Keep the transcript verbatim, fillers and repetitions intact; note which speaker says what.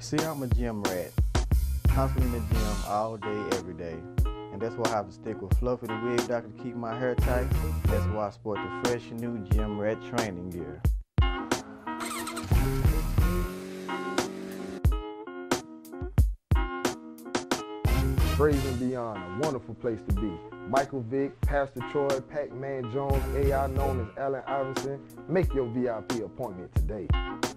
Speaker 1: See, I'm a gym rat, constantly in the gym all day, every day. And that's why I have to stick with Fluffy the wig doctor to keep my hair tight. That's why I sport the fresh new gym rat training gear.
Speaker 2: Praise and Beyond, a wonderful place to be. Michael Vick, Pastor Troy, Pac-Man Jones, A I known as Allen Iverson. Make your V I P appointment today.